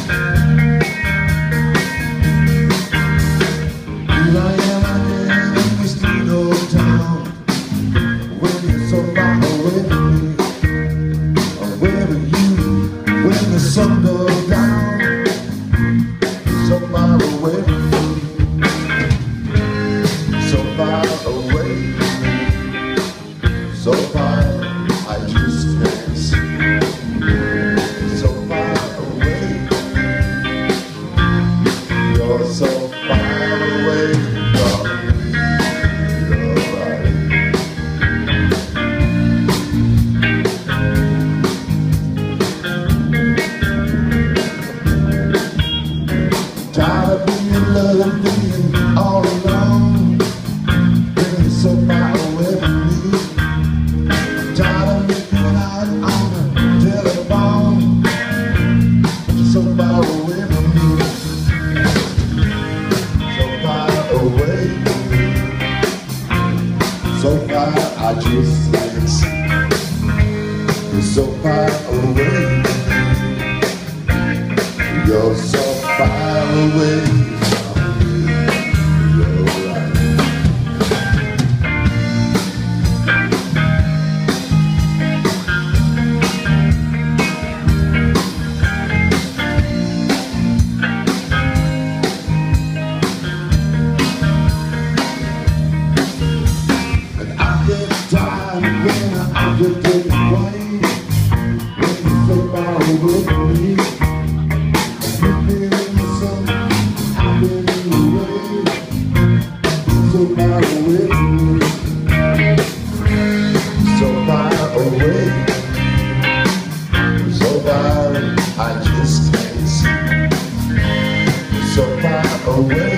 Sun goes down, so far away, so far away, so far I just can't see. So far away, you're so far away from me. You're right. Tired of being in love and being all alone, being so far away from me. Tired of making out on the telephone, so far away from me. So far away, so far I just can't see. You're so far away, you're so far away from me. You're right. And I get tired when I get taken away, when you're so far away from me. So far away from me, so far away, so far I just can't see. So far away.